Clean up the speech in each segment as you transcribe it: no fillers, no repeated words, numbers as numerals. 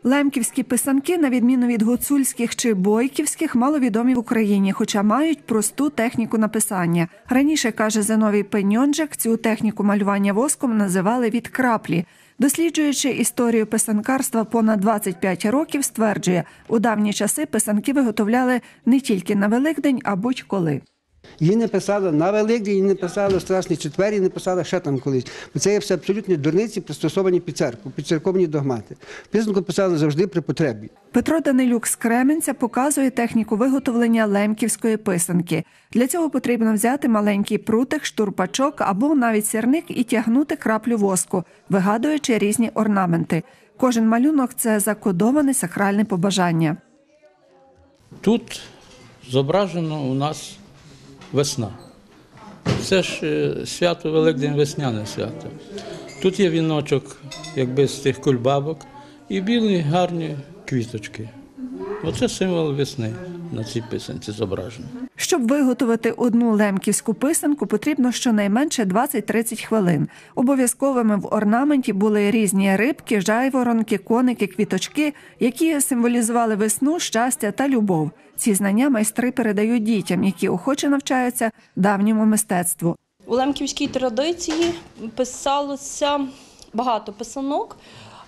Лемківські писанки, на відміну від гуцульських чи бойківських, маловідомі в Україні, хоча мають просту техніку написання. Раніше, каже Зиновій Пеньонджик, цю техніку малювання воском називали «від краплі». Досліджуючи історію писанкарства понад 25 років, стверджує, у давні часи писанки виготовляли не тільки на Великдень, а будь-коли. Її не писали на Великдень, її не писали в Страсний четвер, її не писали ще там колись. Бо це є все абсолютні дурниці, пристосовані під церкву, під церковні догмати. Писанку писали завжди при потребі. Петро Данилюк з Кременця показує техніку виготовлення лемківської писанки. Для цього потрібно взяти маленький прутик, штурпачок або навіть сірник і тягнути краплю воску, вигадуючи різні орнаменти. Кожен малюнок – це закодоване сакральне побажання. Тут зображено у нас весна. Це ж свято Великдень, весняне свято. Тут є віночок, якби з тих кульбабок, і білі гарні квіточки. Оце символ весни на цій писанці зображено. Щоб виготовити одну лемківську писанку, потрібно щонайменше 20-30 хвилин. Обов'язковими в орнаменті були різні рибки, жайворонки, коники, квіточки, які символізували весну, щастя та любов. Ці знання майстри передають дітям, які охоче навчаються давньому мистецтву. У лемківській традиції писалося багато писанок,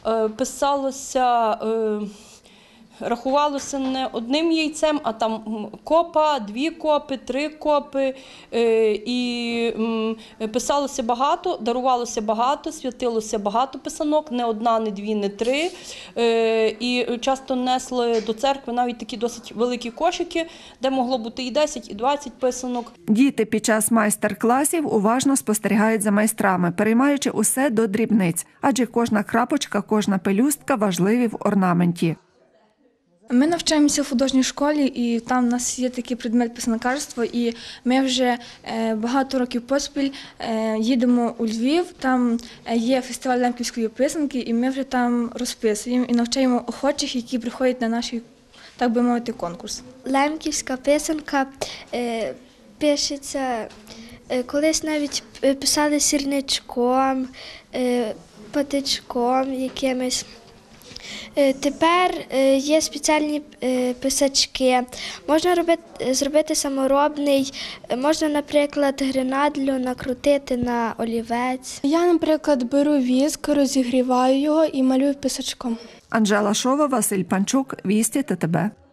рахувалося не одним яйцем, а там копа, 2 копи, 3 копи. І писалося багато, дарувалося багато, святилося багато писанок, не одна, не 2, не 3. І часто несли до церкви навіть такі досить великі кошики, де могло бути і 10, і 20 писанок. Діти під час майстер-класів уважно спостерігають за майстрами, переймаючи усе до дрібниць, адже кожна крапочка, кожна пелюстка важливі в орнаменті. Ми навчаємося в художній школі, і там у нас є такий предмет писанкарство, і ми вже багато років поспіль їдемо у Львів, там є фестиваль лемківської писанки, і ми вже там розписуємо і навчаємо охочих, які приходять на наш, так би мовити, конкурс. Лемківська писанка пишеться, колись навіть писали сірничком, патичком якимось. Тепер є спеціальні писачки, можна зробити саморобний, можна, наприклад, гренадлю накрутити на олівець. Я, наприклад, беру віск, розігріваю його і малюю писачком. Анжела Шова, Василь Панчук, Вісті ТТБ.